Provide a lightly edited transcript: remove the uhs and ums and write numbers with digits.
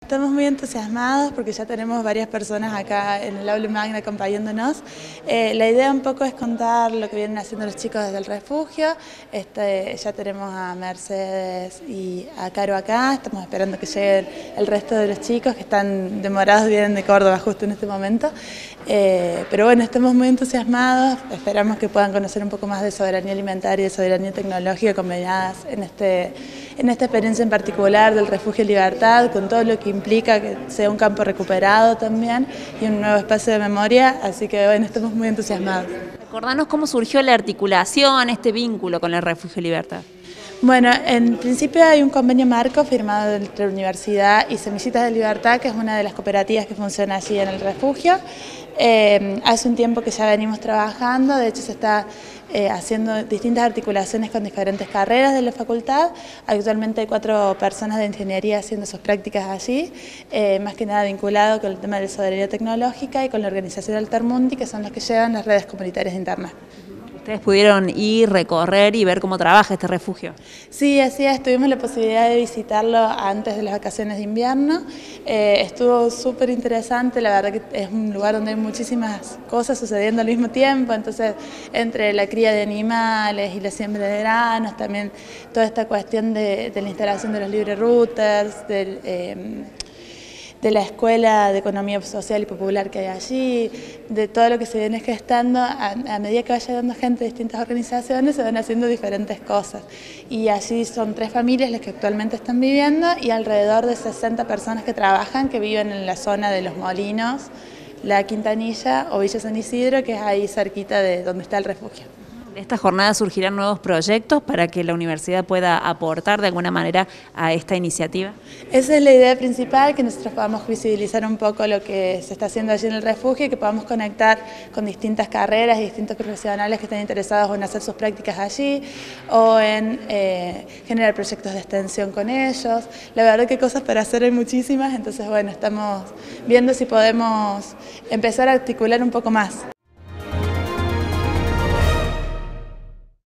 Estamos muy entusiasmados porque ya tenemos varias personas acá en el aula magna acompañándonos. La idea un poco es contar lo que vienen haciendo los chicos desde el refugio. Ya tenemos a Mercedes y a Caro acá, estamos esperando que lleguen el resto de los chicos que están demorados, vienen de Córdoba justo en este momento. Pero bueno, estamos muy entusiasmados, esperamos que puedan conocer un poco más de soberanía alimentaria y de soberanía tecnológica combinadas en esta experiencia en particular del Refugio Libertad, con todo lo que implica que sea un campo recuperado también y un nuevo espacio de memoria, así que bueno, estamos muy entusiasmados. Recordanos cómo surgió la articulación, este vínculo con el Refugio Libertad. Bueno, en principio hay un convenio marco firmado entre la Universidad y Semillitas de Libertad, que es una de las cooperativas que funciona allí en el refugio. Hace un tiempo que ya venimos trabajando, de hecho se está haciendo distintas articulaciones con diferentes carreras de la facultad. Actualmente hay 4 personas de ingeniería haciendo sus prácticas allí, más que nada vinculado con el tema de la soberanía tecnológica y con la organización Altermundi, que son los que llevan las redes comunitarias internas. ¿Ustedes pudieron ir, recorrer y ver cómo trabaja este refugio? Sí, así es, tuvimos la posibilidad de visitarlo antes de las vacaciones de invierno. Estuvo súper interesante, la verdad que es un lugar donde hay muchísimas cosas sucediendo al mismo tiempo, entonces entre la cría de animales y la siembra de granos, también toda esta cuestión de la instalación de los libre routers, de la Escuela de Economía Social y Popular que hay allí, de todo lo que se viene gestando, a medida que vaya dando gente de distintas organizaciones se van haciendo diferentes cosas. Y allí son 3 familias las que actualmente están viviendo y alrededor de 60 personas que trabajan, que viven en la zona de Los Molinos, La Quintanilla o Villa San Isidro, que es ahí cerquita de donde está el refugio. De esta jornada surgirán nuevos proyectos para que la universidad pueda aportar de alguna manera a esta iniciativa. Esa es la idea principal, que nosotros podamos visibilizar un poco lo que se está haciendo allí en el refugio y que podamos conectar con distintas carreras y distintos profesionales que estén interesados en hacer sus prácticas allí o en generar proyectos de extensión con ellos. La verdad que cosas para hacer hay muchísimas, entonces bueno, estamos viendo si podemos empezar a articular un poco más.